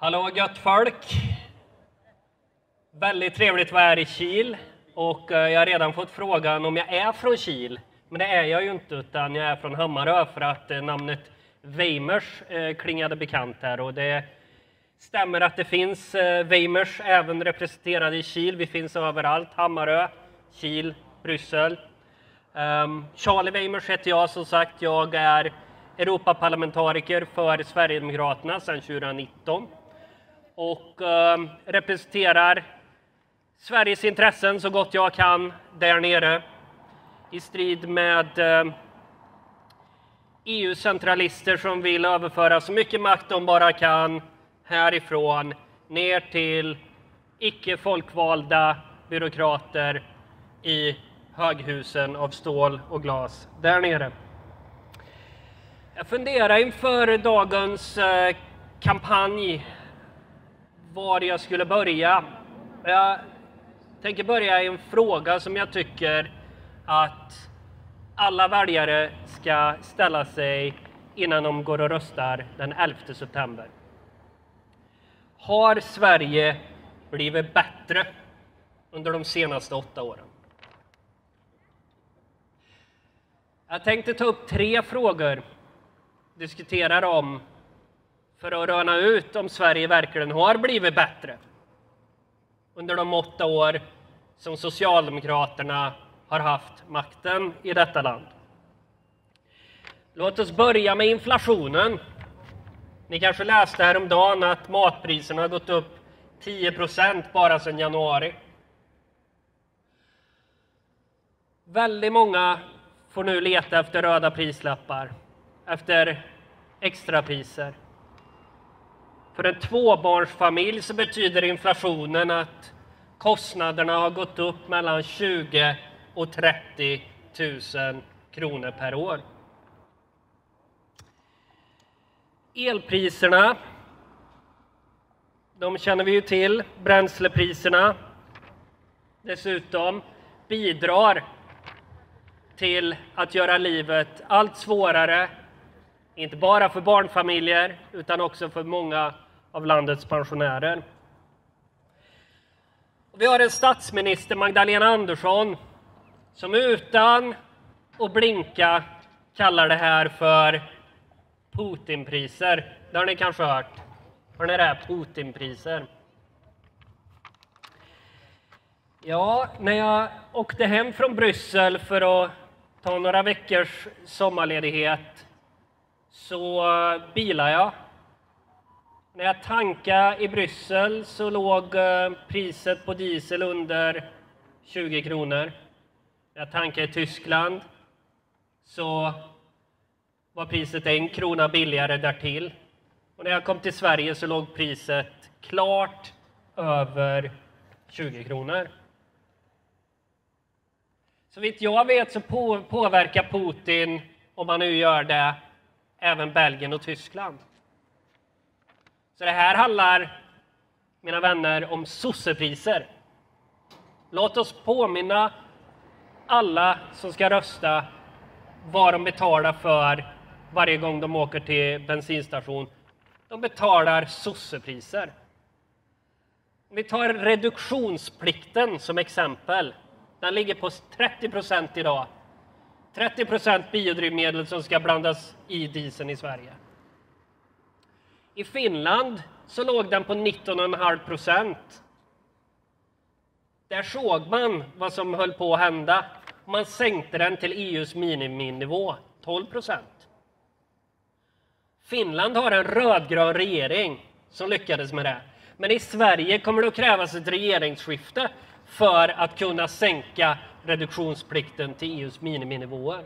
Hallå gött folk! Väldigt trevligt att vara här i Kil och jag har redan fått frågan om jag är från Kil. Men det är jag ju inte, utan jag är från Hammarö för att namnet Weimers klingade bekant här. Och det stämmer att det finns Weimers även representerade i Kil. Vi finns överallt, Hammarö, Kil, Bryssel. Charlie Weimers heter jag, som sagt. Jag är Europaparlamentariker för Sverigedemokraterna sedan 2019. Och representerar Sveriges intressen så gott jag kan där nere. I strid med EU-centralister som vill överföra så mycket makt de bara kan härifrån ner till icke folkvalda byråkrater i höghusen av stål och glas där nere. Jag funderar inför dagens kampanj var jag skulle börja. Jag tänker börja i en fråga som jag tycker att alla väljare ska ställa sig innan de går och röstar den 11 september. Har Sverige blivit bättre under de senaste 8 åren? Jag tänkte ta upp 3 frågor, diskutera dem för att röna ut om Sverige verkligen har blivit bättre under de 8 år som Socialdemokraterna har haft makten i detta land. Låt oss börja med inflationen. Ni kanske läste häromdagen att matpriserna har gått upp 10% bara sedan januari. Väldigt många får nu leta efter röda prislappar, efter extrapriser. För en 2-barnsfamilj så betyder inflationen att kostnaderna har gått upp mellan 20 och 30 000 kronor per år. Elpriserna, de känner vi ju till, bränslepriserna dessutom bidrar till att göra livet allt svårare, inte bara för barnfamiljer utan också för många av landets pensionärer. Vi har en statsminister, Magdalena Andersson, som utan att blinka kallar det här för Putinpriser. Det har ni kanske hört. Har ni det här, Putinpriser? Ja, när jag åkte hem från Bryssel för att ta några veckors sommarledighet så bilade jag. När jag tankade i Bryssel så låg priset på diesel under 20 kronor. När jag tankade i Tyskland så var priset 1 krona billigare därtill. Och när jag kom till Sverige så låg priset klart över 20 kronor. Så vitt jag vet så påverkar Putin, om man nu gör det, även Belgien och Tyskland. Så det här handlar, mina vänner, om sossepriser. Låt oss påminna alla som ska rösta vad de betalar för varje gång de åker till bensinstation. De betalar sossepriser. Vi tar reduktionsplikten som exempel. Den ligger på 30% idag. 30% biodrivmedel som ska blandas i dieseln i Sverige. I Finland så låg den på 19,5%. Där såg man vad som höll på att hända. Man sänkte den till EUs miniminivå, 12%. Finland har en rödgrön regering som lyckades med det. Men i Sverige kommer det att krävas ett regeringsskifte för att kunna sänka reduktionsplikten till EUs miniminivåer.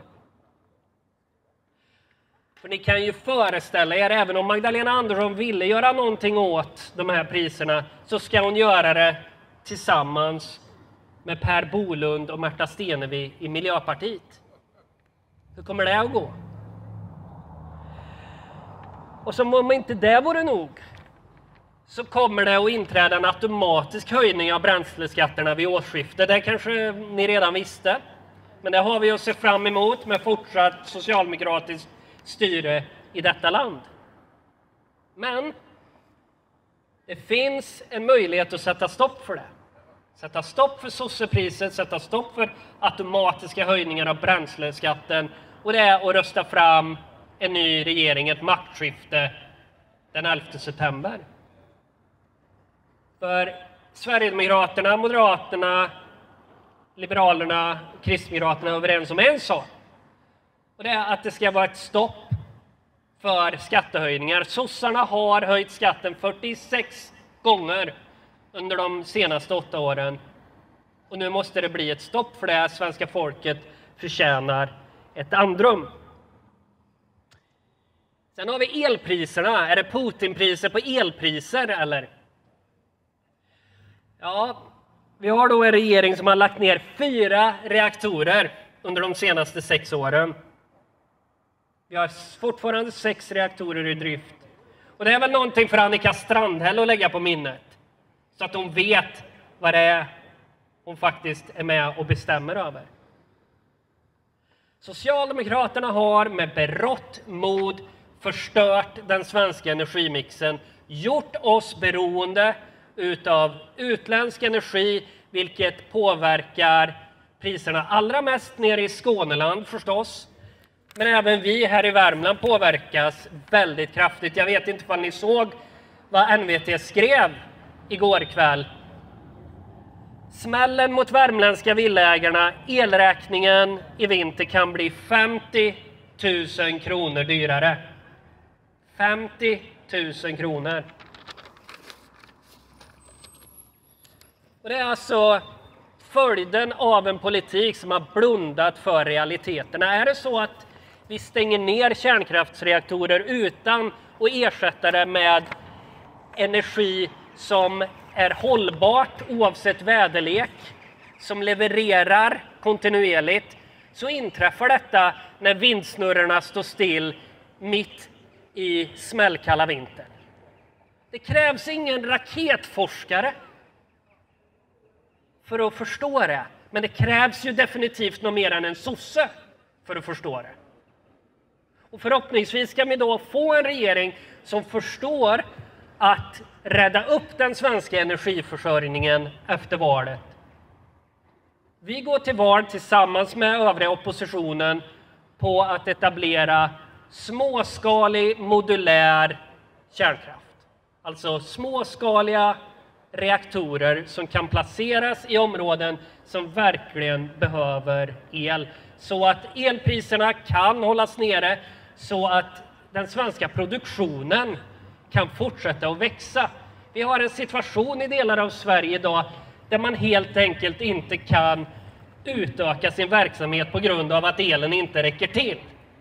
För ni kan ju föreställa er, även om Magdalena Andersson ville göra någonting åt de här priserna så ska hon göra det tillsammans med Per Bolund och Märta Stenevi i Miljöpartiet. Hur kommer det att gå? Och som om inte det vore nog så kommer det att inträda en automatisk höjning av bränsleskatterna vid årsskiftet. Det kanske ni redan visste. Men det har vi att se fram emot med fortsatt socialdemokratiskt styre i detta land. Men Det finns en möjlighet att sätta stopp för det. Sätta stopp för sossepriset, sätta stopp för automatiska höjningar av bränsleskatten. Och det är att rösta fram en ny regering, ett maktskifte den 11 september. För Sverigedemokraterna, Moderaterna, Liberalerna och Kristdemokraterna är överens om en sak. Och det är att det ska vara ett stopp för skattehöjningar. Sossarna har höjt skatten 46 gånger under de senaste 8 åren. Och nu måste det bli ett stopp för det. Svenska folket förtjänar ett andrum. Sen har vi elpriserna. Är det Putinpriser på elpriser eller? Ja, vi har då en regering som har lagt ner 4 reaktorer under de senaste 6 åren. Vi har fortfarande 6 reaktorer i drift. Och det är väl någonting för Annika Strandhäll att lägga på minnet. Så att hon vet vad det är hon faktiskt är med och bestämmer över. Socialdemokraterna har med berått mod förstört den svenska energimixen. Gjort oss beroende utav utländsk energi, vilket påverkar priserna allra mest nere i Skåneland förstås. Men även vi här i Värmland påverkas väldigt kraftigt. Jag vet inte om ni såg vad NVT skrev igår kväll. Smällen mot värmländska villaägarna, elräkningen i vinter kan bli 50 000 kronor dyrare. 50 000 kronor. Och det är alltså följden av en politik som har blundat för realiteterna. Är det så att vi stänger ner kärnkraftsreaktorer utan att ersätta det med energi som är hållbart oavsett väderlek, som levererar kontinuerligt, så inträffar detta när vindsnurrorna står still mitt i smällkalla vintern. Det krävs ingen raketforskare för att förstå det, men det krävs ju definitivt något mer än en sosse för att förstå det. Och förhoppningsvis ska vi då få en regering som förstår att rädda upp den svenska energiförsörjningen efter valet. Vi går till val tillsammans med övriga oppositionen på att etablera småskalig modulär kärnkraft. Alltså småskaliga reaktorer som kan placeras i områden som verkligen behöver el. Så att elpriserna kan hållas nere, så att den svenska produktionen kan fortsätta att växa. Vi har en situation i delar av Sverige idag där man helt enkelt inte kan utöka sin verksamhet på grund av att elen inte räcker till.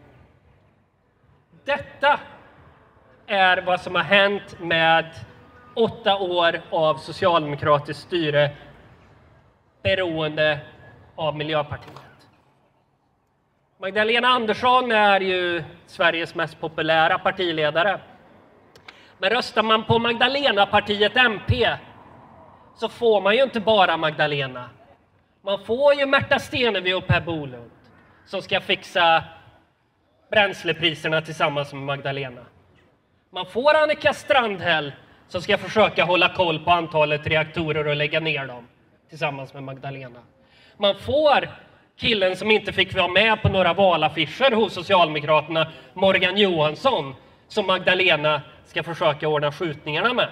Detta är vad som har hänt med 8 år av socialdemokratiskt styre beroende av Miljöpartiet. Magdalena Andersson är ju Sveriges mest populära partiledare. Men röstar man på Magdalena-partiet MP så får man ju inte bara Magdalena. Man får ju Märta Stenevi och Per Bolund som ska fixa bränslepriserna tillsammans med Magdalena. Man får Annika Strandhäll som ska försöka hålla koll på antalet reaktorer och lägga ner dem tillsammans med Magdalena. Man får killen som inte fick vara med på några valaffischer hos Socialdemokraterna, Morgan Johansson, som Magdalena ska försöka ordna skjutningarna med.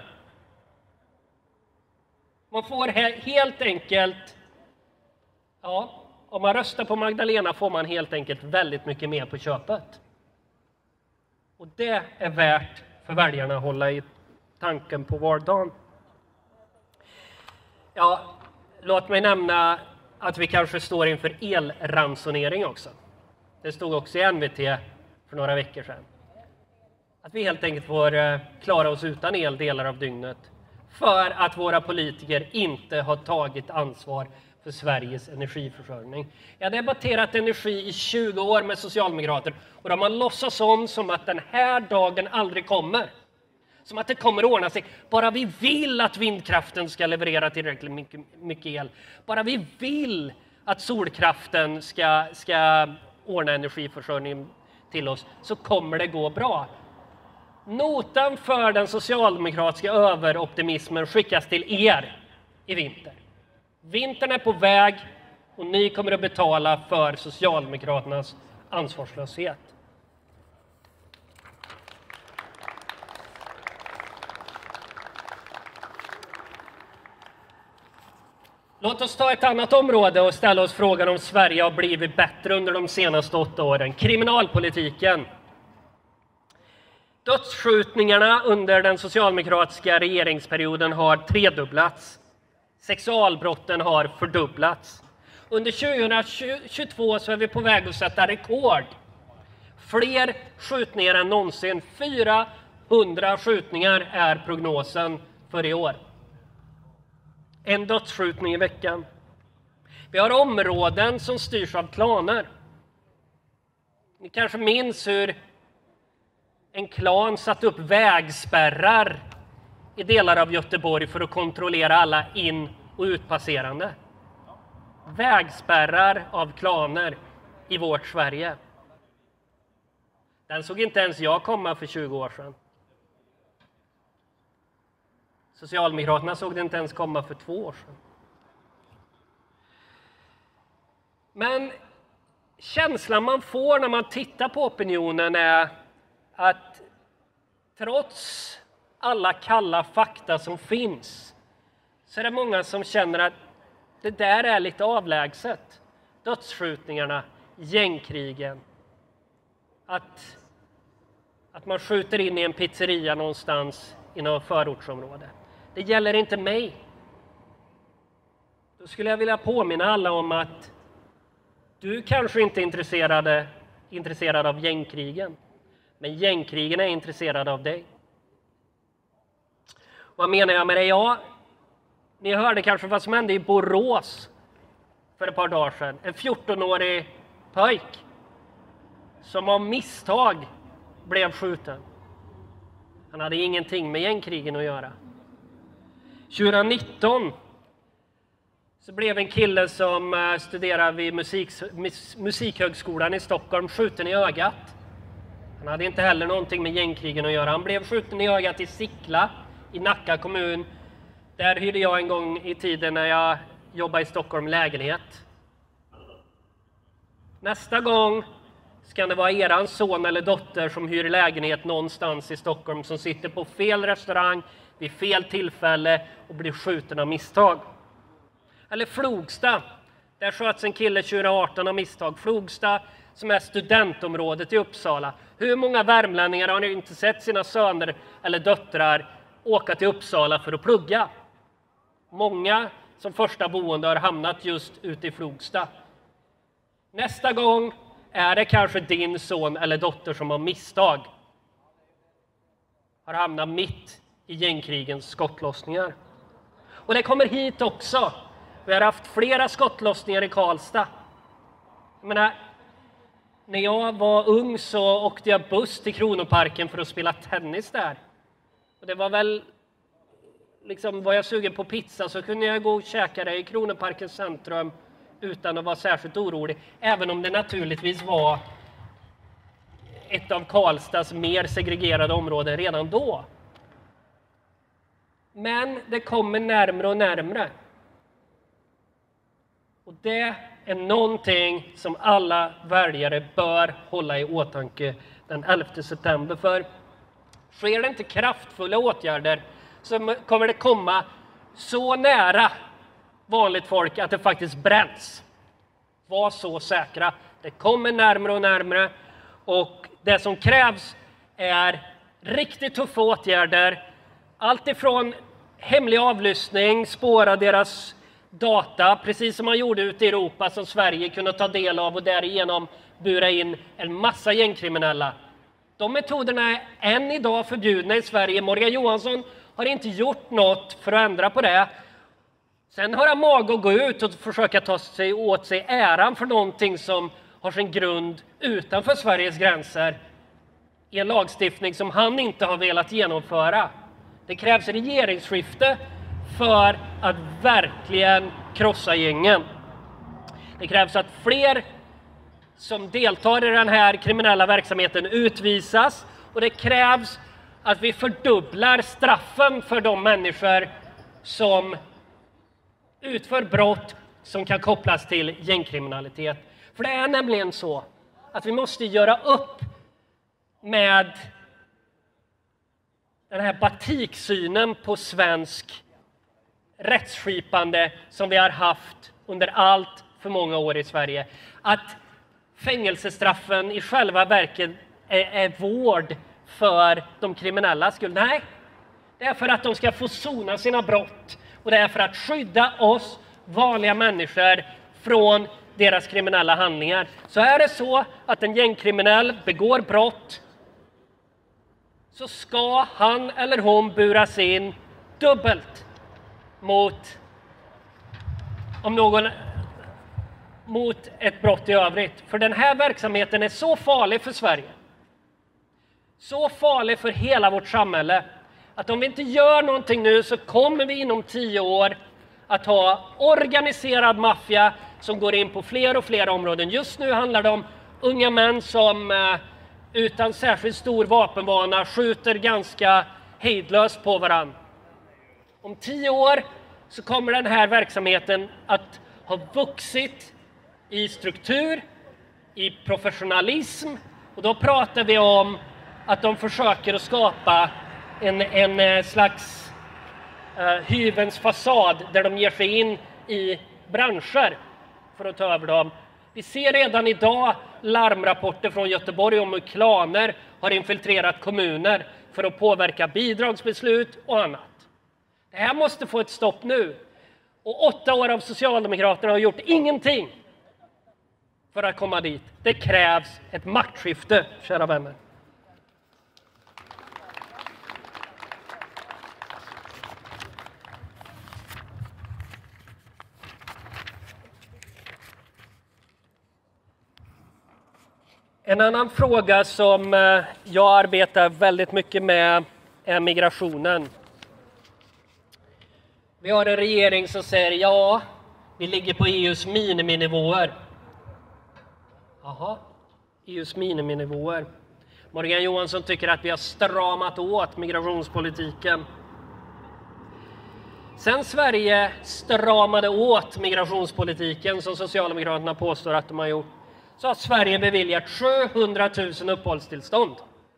Man får helt enkelt, om man röstar på Magdalena får man helt enkelt väldigt mycket mer på köpet. Och det är värt för väljarna att hålla i tanken på vardagen. Låt mig nämna att vi kanske står inför elransonering också. Det stod också i NVT för några veckor sedan. Att vi helt enkelt får klara oss utan el delar av dygnet för att våra politiker inte har tagit ansvar för Sveriges energiförsörjning. Jag har debatterat energi i 20 år med socialdemokrater och de har låtsats som att den här dagen aldrig kommer. Som att det kommer att ordna sig. Bara vi vill att vindkraften ska leverera tillräckligt mycket el. Bara vi vill att solkraften ska ordna energiförsörjning till oss så kommer det gå bra. Notan för den socialdemokratiska överoptimismen skickas till er i vinter. Vintern är på väg och ni kommer att betala för Socialdemokraternas ansvarslöshet. Låt oss ta ett annat område och ställa oss frågan om Sverige har blivit bättre under de senaste 8 åren. Kriminalpolitiken. Dödsskjutningarna under den socialdemokratiska regeringsperioden har tredubblats. Sexualbrotten har fördubblats. Under 2022 så är vi på väg att sätta rekord. Fler skjutningar än någonsin. 400 skjutningar är prognosen för i år. En dödsskjutning i veckan. Vi har områden som styrs av klaner. Ni kanske minns hur en klan satt upp vägspärrar i delar av Göteborg för att kontrollera alla in- och utpasserande. Vägspärrar av klaner i vårt Sverige. Den såg inte ens jag komma för 20 år sedan. Socialdemokraterna såg det inte ens komma för 2 år sedan. Men känslan man får när man tittar på opinionen är att trots alla kalla fakta som finns så är det många som känner att det där är lite avlägset. Dödsskjutningarna, gängkrigen, att man skjuter in i en pizzeria någonstans i något förortsområde. Det gäller inte mig. Då skulle jag vilja påminna alla om att du kanske inte är intresserad av gängkrigen. Men gängkrigen är intresserade av dig. Vad menar jag med det? Ja, ni hörde kanske vad som hände i Borås för ett par dagar sedan. En 14-årig pojk som av misstag blev skjuten. Han hade ingenting med gängkrigen att göra. 2019 så blev en kille som studerar vid Musikhögskolan i Stockholm skjuten i ögat. Han hade inte heller någonting med gängkrigen att göra. Han blev skjuten i ögat i Sickla i Nacka kommun. Där hyrde jag en gång i tiden när jag jobbade i Stockholm lägenhet. Nästa gång ska det vara eran son eller dotter som hyr lägenhet någonstans i Stockholm som sitter på fel restaurang vid fel tillfälle och blir skjuten av misstag. Eller Flogsta. Där sköts en kille 2018 av misstag. Flogsta som är studentområdet i Uppsala. Hur många värmlänningar har ni inte sett sina söner eller döttrar åka till Uppsala för att plugga? Många som första boende har hamnat just ute i Flogsta. Nästa gång är det kanske din son eller dotter som av misstag har hamnat mitt i gängkrigens skottlossningar. Och det kommer hit också. Vi har haft flera skottlossningar i Karlstad. Jag menar, när jag var ung så åkte jag buss till Kronoparken för att spela tennis där. Och det var väl liksom, var jag sugen på pizza så kunde jag gå och käka det i Kronoparkens centrum utan att vara särskilt orolig. Även om det naturligtvis var ett av Karlstads mer segregerade områden redan då. Men det kommer närmare och närmare. Och det är någonting som alla väljare bör hålla i åtanke den 11 september. För sker det inte kraftfulla åtgärder så kommer det komma så nära vanligt folk att det faktiskt bränns. Var så säkra. Det kommer närmare och närmare. Och det som krävs är riktigt tuffa åtgärder. Allt ifrån hemlig avlyssning, spåra deras data, precis som man gjorde ute i Europa som Sverige kunde ta del av och därigenom bura in en massa gängkriminella. De metoderna är än idag förbjudna i Sverige. Morgan Johansson har inte gjort något för att ändra på det. Sen har han mag att gå ut och försöka ta sig åt sig äran för någonting som har sin grund utanför Sveriges gränser i en lagstiftning som han inte har velat genomföra. Det krävs regeringsskifte för att verkligen krossa gängen. Det krävs att fler som deltar i den här kriminella verksamheten utvisas och det krävs att vi fördubblar straffen för de människor som utför brott som kan kopplas till gängkriminalitet. För det är nämligen så att vi måste göra upp med den här batiksynen på svensk rättsskipande som vi har haft under allt för många år i Sverige. Att fängelsestraffen i själva verket är vård för de kriminella skull. Nej, det är för att de ska få sona sina brott. Och det är för att skydda oss vanliga människor från deras kriminella handlingar. Så är det så att en gängkriminell begår brott, så ska han eller hon buras in dubbelt mot ett brott i övrigt. För den här verksamheten är så farlig för Sverige, så farlig för hela vårt samhälle, att om vi inte gör någonting nu så kommer vi inom 10 år att ha organiserad maffia som går in på fler och fler områden. Just nu handlar det om unga män som utan särskilt stor vapenvana skjuter ganska hejdlöst på varandra. Om 10 år så kommer den här verksamheten att ha vuxit i struktur, i professionalism, och då pratar vi om att de försöker att skapa en slags hyvens fasad där de ger sig in i branscher för att ta över dem. Vi ser redan idag larmrapporter från Göteborg om hur klaner har infiltrerat kommuner för att påverka bidragsbeslut och annat. Det här måste få ett stopp nu. Och 8 år av Socialdemokraterna har gjort ingenting för att komma dit. Det krävs ett maktskifte, kära vänner. En annan fråga som jag arbetar väldigt mycket med är migrationen. Vi har en regering som säger ja, vi ligger på EUs miniminivåer. Jaha, EUs miniminivåer. Morgan Johansson tycker att vi har stramat åt migrationspolitiken. Sen Sverige stramade åt migrationspolitiken, som Socialdemokraterna påstår att de har gjort, så har Sverige beviljat 700 000 uppehållstillstånd.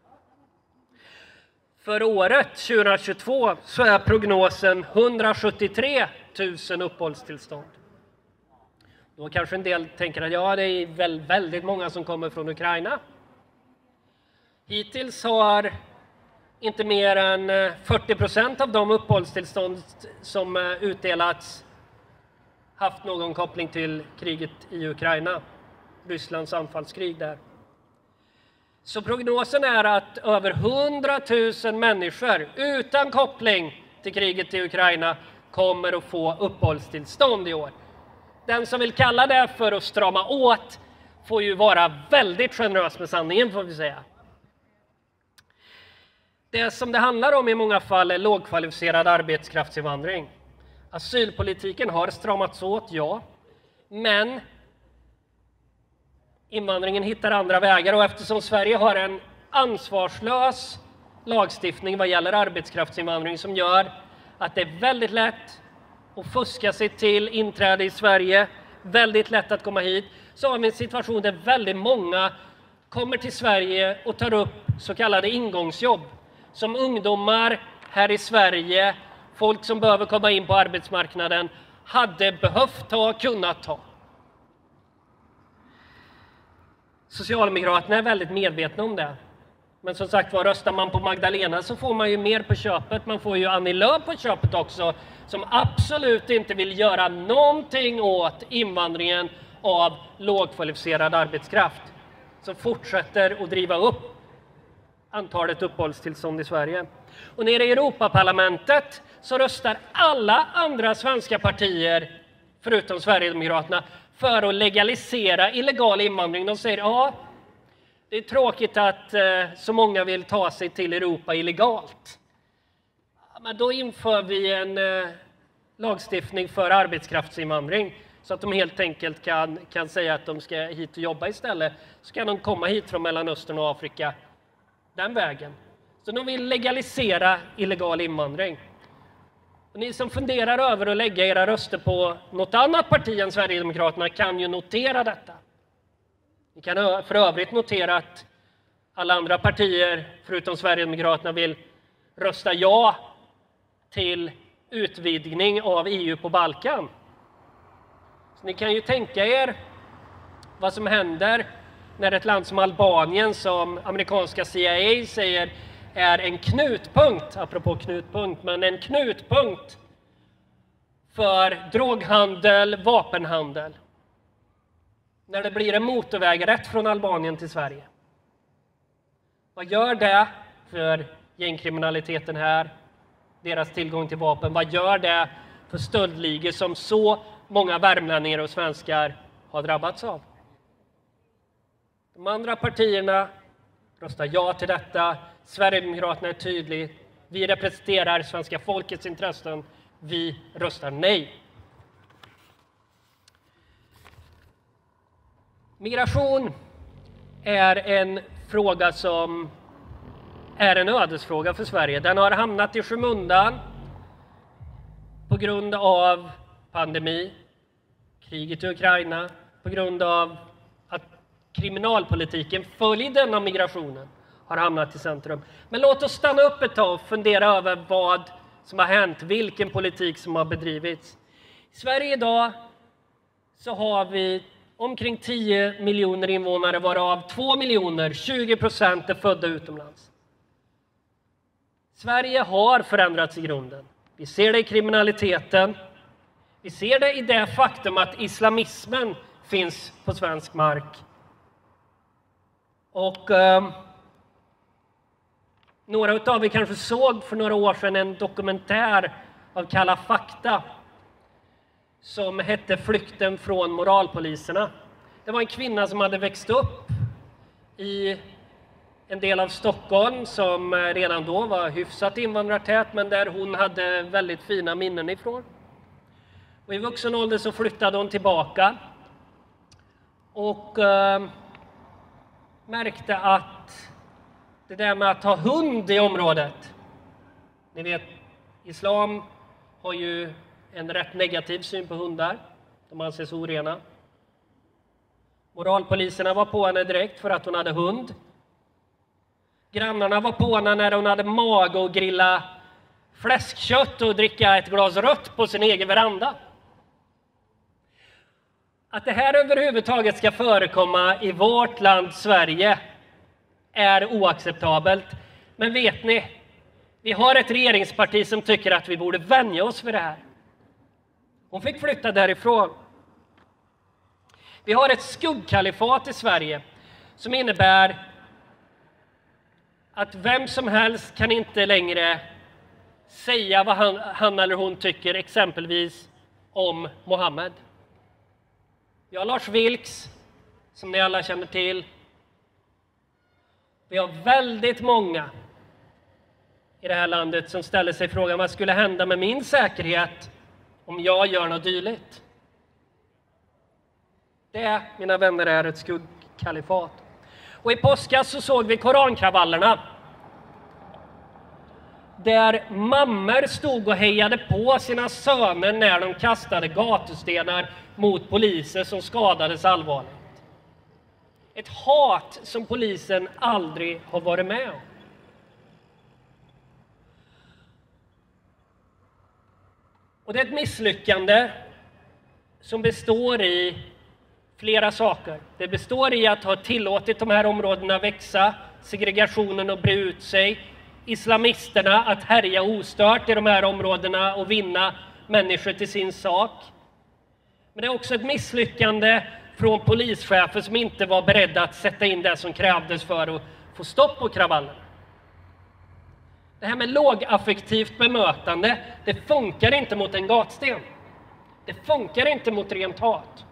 För året 2022 så är prognosen 173 000 uppehållstillstånd. Då kanske en del tänker att ja, det är väldigt många som kommer från Ukraina. Hittills har inte mer än 40% av de uppehållstillstånd som utdelats haft någon koppling till kriget i Ukraina. Rysslands anfallskrig där. Så prognosen är att över 100 000 människor utan koppling till kriget i Ukraina kommer att få uppehållstillstånd i år. Den som vill kalla det för att strama åt får ju vara väldigt generös med sanningen, får vi säga. Det som det handlar om i många fall är lågkvalificerad arbetskraftsinvandring. Asylpolitiken har stramats åt, ja. Men invandringen hittar andra vägar, och eftersom Sverige har en ansvarslös lagstiftning vad gäller arbetskraftsinvandring som gör att det är väldigt lätt att fuska sig till inträde i Sverige, väldigt lätt att komma hit, så har vi en situation där väldigt många kommer till Sverige och tar upp så kallade ingångsjobb. Som ungdomar här i Sverige, folk som behöver komma in på arbetsmarknaden, hade behövt kunnat ta. Socialdemokraterna är väldigt medvetna om det. Men som sagt, röstar man på Magdalena så får man ju mer på köpet. Man får ju Annie Lööf på köpet också, som absolut inte vill göra någonting åt invandringen av lågkvalificerad arbetskraft. Som fortsätter att driva upp antalet uppehållstillstånd i Sverige. Och nere i Europaparlamentet så röstar alla andra svenska partier, förutom Sverigedemokraterna, för att legalisera illegal invandring. De säger ja, det är tråkigt att så många vill ta sig till Europa illegalt. Men då inför vi en lagstiftning för arbetskraftsinvandring så att de helt enkelt kan säga att de ska hit och jobba istället. Så kan de komma hit från Mellanöstern och Afrika den vägen. Så de vill legalisera illegal invandring. Och ni som funderar över att lägga era röster på något annat parti än Sverigedemokraterna kan ju notera detta. Ni kan för övrigt notera att alla andra partier förutom Sverigedemokraterna vill rösta ja till utvidgning av EU på Balkan. Så ni kan ju tänka er vad som händer när ett land som Albanien, som amerikanska CIA säger är en knutpunkt, apropå knutpunkt, men en knutpunkt för droghandel, vapenhandel. När det blir en motorväg rätt från Albanien till Sverige. Vad gör det för gängkriminaliteten här? Deras tillgång till vapen. Vad gör det för stöldligor som så många värmlänningar och svenskar har drabbats av? De andra partierna röstar ja till detta. Sverigedemokraterna är tydligt. Vi representerar svenska folkets intressen. Vi röstar nej. Migration är en fråga som är en ödesfråga för Sverige. Den har hamnat i skymundan på grund av pandemi, kriget i Ukraina, på grund av att kriminalpolitiken följden av migrationen har hamnat i centrum. Men låt oss stanna upp ett tag och fundera över vad som har hänt, vilken politik som har bedrivits. I Sverige idag så har vi omkring 10 miljoner invånare, varav 2 miljoner, 20%, är födda utomlands. Sverige har förändrats i grunden. Vi ser det i kriminaliteten. Vi ser det i det faktum att islamismen finns på svensk mark. Och några av er kanske såg för några år sedan en dokumentär av Kalla fakta som hette Flykten från moralpoliserna. Det var en kvinna som hade växt upp i en del av Stockholm som redan då var hyfsat invandrartät, men där hon hade väldigt fina minnen ifrån. Och i vuxen ålder så flyttade hon tillbaka och märkte att det där med att ha hund i området, ni vet, islam har ju en rätt negativ syn på hundar. De anses orena. Moralpoliserna var på henne direkt för att hon hade hund. Grannarna var på henne när hon hade mage att grilla fläskkött och dricka ett glas rött på sin egen veranda. Att det här överhuvudtaget ska förekomma i vårt land Sverige är oacceptabelt. Men vet ni, vi har ett regeringsparti som tycker att vi borde vänja oss vid det här. Hon fick flytta därifrån. Vi har ett skuggkalifat i Sverige som innebär att vem som helst kan inte längre säga vad han eller hon tycker exempelvis om Mohammed. Vi har Lars Vilks, som ni alla känner till. Vi har väldigt många i det här landet som ställer sig frågan: vad skulle hända med min säkerhet om jag gör något dylikt? Det, mina vänner, är ett skuggkalifat. Och i påskas så såg vi korankravallerna. Där mammor stod och hejade på sina söner när de kastade gatustenar mot poliser som skadades allvarligt. Ett hat som polisen aldrig har varit med om. Och det är ett misslyckande som består i flera saker. Det består i att ha tillåtit de här områdena växa, segregationen att bre ut sig, islamisterna att härja ostört i de här områdena och vinna människor till sin sak. Men det är också ett misslyckande från polischefer som inte var beredda att sätta in det som krävdes för att få stopp på kravallerna. Det här med lågaffektivt bemötande, det funkar inte mot en gatsten. Det funkar inte mot rent hat.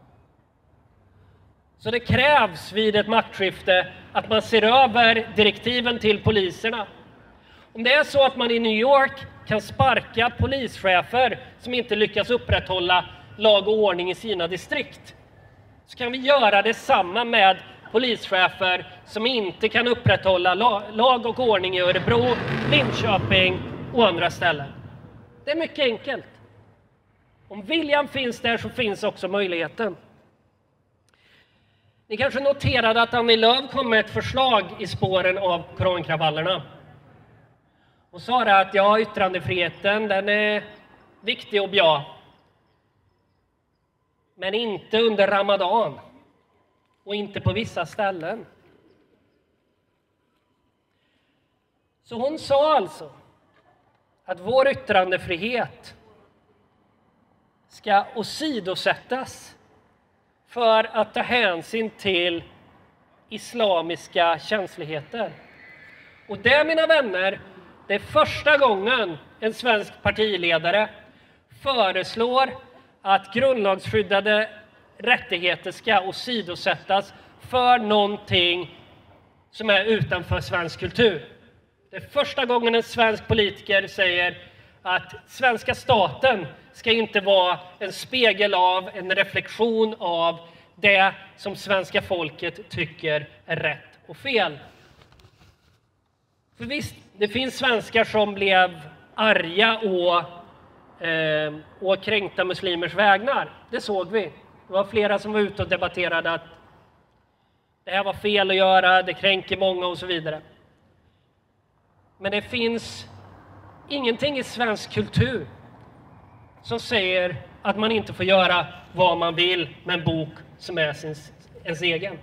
Så det krävs vid ett maktskifte att man ser över direktiven till poliserna. Om det är så att man i New York kan sparka polischefer som inte lyckas upprätthålla lag och ordning i sina distrikt, så kan vi göra detsamma med polischefer som inte kan upprätthålla lag och ordning i Örebro, Linköping och andra ställen. Det är mycket enkelt. Om viljan finns där så finns också möjligheten. Ni kanske noterade att Annie Lööf kom med ett förslag i spåren av korankravallerna. Hon sa det att ja, yttrandefriheten den är viktig och bra. Men inte under Ramadan. Och inte på vissa ställen. Så hon sa alltså att vår yttrandefrihet ska åsidosättas för att ta hänsyn till islamiska känsligheter. Och det, mina vänner, det är första gången en svensk partiledare föreslår att grundlagsskyddade rättigheter ska åsidosättas för någonting som är utanför svensk kultur. Det är första gången en svensk politiker säger att svenska staten ska inte vara en spegel av, en reflektion av det som svenska folket tycker är rätt och fel. För visst, det finns svenskar som blev arga och kränkta muslimers vägnar. Det såg vi. Det var flera som var ute och debatterade att det här var fel att göra, det kränker många och så vidare. Men det finns ingenting i svensk kultur som säger att man inte får göra vad man vill med en bok som är ens egen.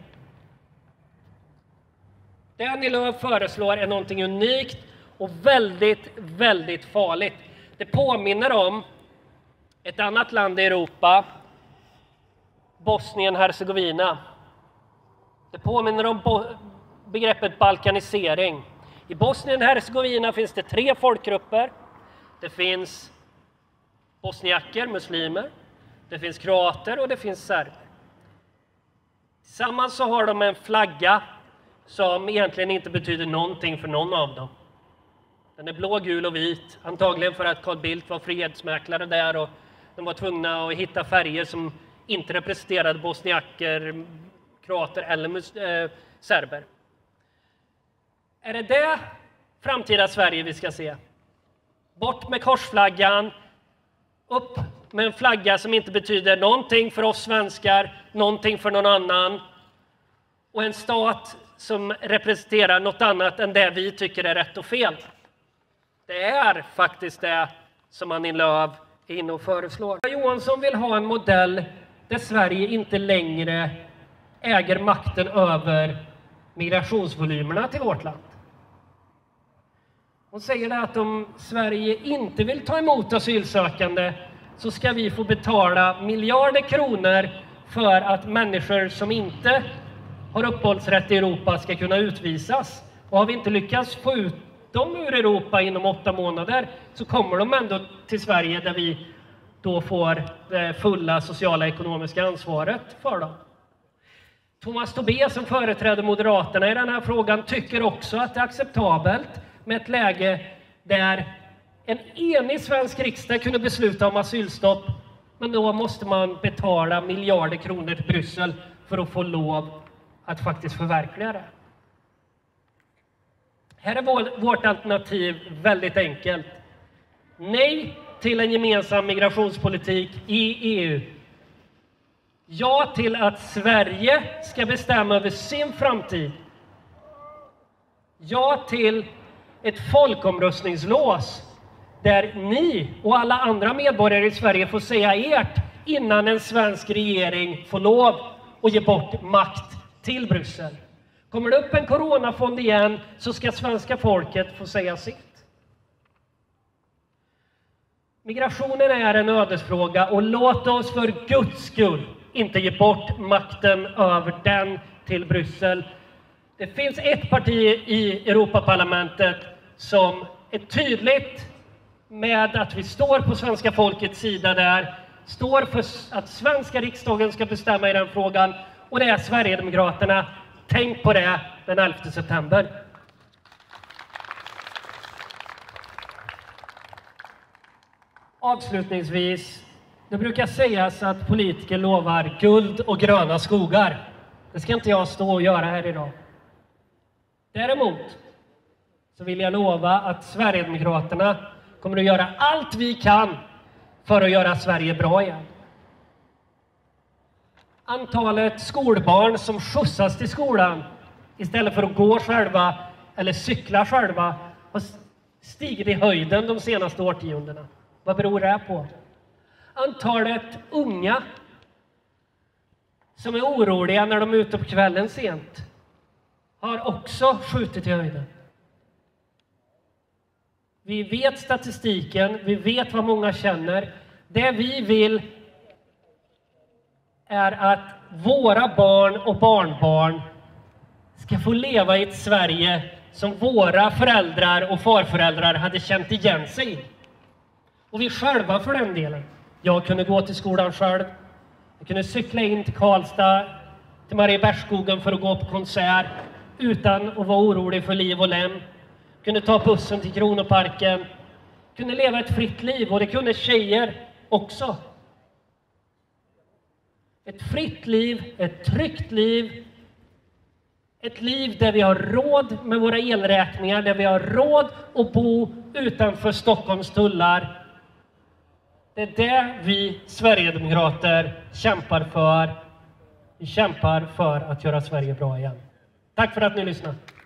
Det Annie Lööf föreslår är någonting unikt och väldigt, väldigt farligt. Det påminner om ett annat land i Europa, Bosnien-Hercegovina. Det påminner om begreppet balkanisering. I Bosnien-Hercegovina finns det 3 folkgrupper. Det finns bosniaker, muslimer. Det finns kroater och det finns serber. Tillsammans så har de en flagga som egentligen inte betyder någonting för någon av dem. Den är blå, gul och vit. Antagligen för att Carl Bildt var fredsmäklare där och de var tvungna att hitta färger som inte representerade bosniaker, kroater eller serber. Är det framtida Sverige vi ska se? Bort med korsflaggan, upp med en flagga som inte betyder någonting för oss svenskar, någonting för någon annan. Och en stat som representerar något annat än det vi tycker är rätt och fel. Det är faktiskt det som Annie Lööf är inne och föreslår. Johansson vill ha en modell där Sverige inte längre äger makten över migrationsvolymerna till vårt land. Hon säger det att om Sverige inte vill ta emot asylsökande så ska vi få betala miljarder kronor för att människor som inte har uppehållsrätt i Europa ska kunna utvisas. Och har vi inte lyckats få ut dem ur Europa inom 8 månader så kommer de ändå till Sverige där vi då får det fulla sociala och ekonomiska ansvaret för dem. Thomas Tobé som företräder Moderaterna i den här frågan tycker också att det är acceptabelt med ett läge där en enig svensk riksdag kunde besluta om asylstopp, men då måste man betala miljarder kronor till Bryssel för att få lov att faktiskt förverkliga det. Här är vårt alternativ väldigt enkelt. Nej till en gemensam migrationspolitik i EU. Ja till att Sverige ska bestämma över sin framtid. Ja till ett folkomröstningslås där ni och alla andra medborgare i Sverige får säga ert innan en svensk regering får lov att ge bort makt till Bryssel. Kommer det upp en coronafond igen så ska svenska folket få säga sitt. Migrationen är en ödesfråga och låt oss för Guds skull inte ge bort makten över den till Bryssel. Det finns ett parti i Europaparlamentet som är tydligt med att vi står på svenska folkets sida där, står för att svenska riksdagen ska bestämma i den frågan, och det är Sverigedemokraterna. Tänk på det den 11 september. Avslutningsvis, det brukar sägas att politiker lovar guld och gröna skogar. Det ska inte jag stå och göra här idag. Däremot så vill jag lova att Sverigedemokraterna kommer att göra allt vi kan för att göra Sverige bra igen. Antalet skolbarn som skjutsas till skolan istället för att gå själva eller cykla själva har stigit i höjden de senaste årtiondena. Vad beror det på? Antalet unga som är oroliga när de är ute på kvällen sent har också skjutit i höjden. Vi vet statistiken, vi vet vad många känner. Det vi vill är att våra barn och barnbarn ska få leva i ett Sverige som våra föräldrar och farföräldrar hade känt igen sig i. Och vi själva för den delen. Jag kunde gå till skolan själv. Jag kunde cykla in till Karlstad, till Mariebergsskogen för att gå på konsert utan att vara orolig för liv och lem. Jag kunde ta bussen till Kronoparken. Jag kunde leva ett fritt liv, och det kunde tjejer också. Ett fritt liv, ett tryggt liv. Ett liv där vi har råd med våra elräkningar, där vi har råd att bo utanför Stockholms tullar. Det är det vi Sverigedemokrater kämpar för. Vi kämpar för att göra Sverige bra igen. Tack för att ni lyssnade.